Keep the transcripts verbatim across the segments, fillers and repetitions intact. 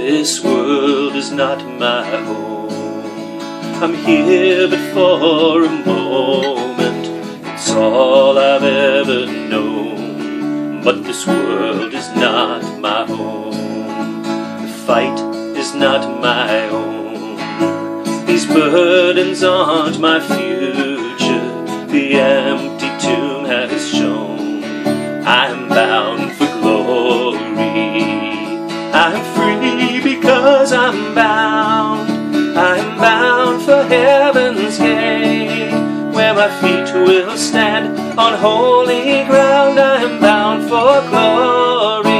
This world is not my home. I'm here but for a moment. It's all I've ever known. But this world is not my home. The fight is not my own. These burdens aren't my future. The empty tomb has shown I'm bound for glory. I'm free because I'm bound. I'm bound for heaven's gate, where my feet will stand on holy ground. I'm bound for glory.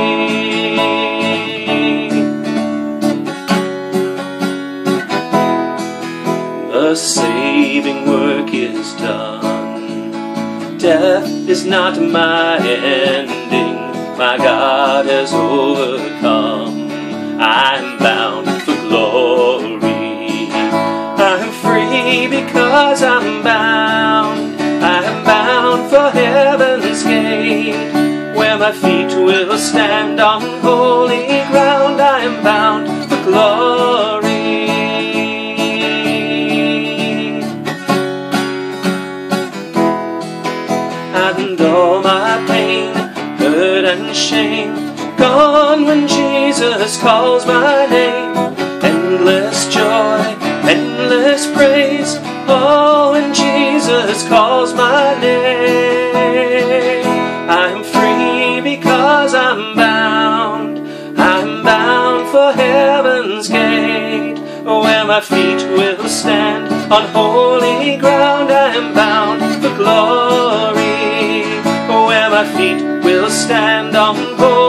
The saving work is done. Death is not my ending. My God has overcome. I'm bound for glory. I'm free because I'm bound. I'm bound for heaven's gate, where my feet will stand on holy ground. I am bound for glory. And all my pain, hurt and shame, gone when Jesus calls my name. Endless joy, endless praise, oh, when Jesus calls my name. I'm free because I'm bound. I'm bound for heaven's gate, where my feet will stand on holy ground. I am bound for glory, where my feet will stand on holy ground.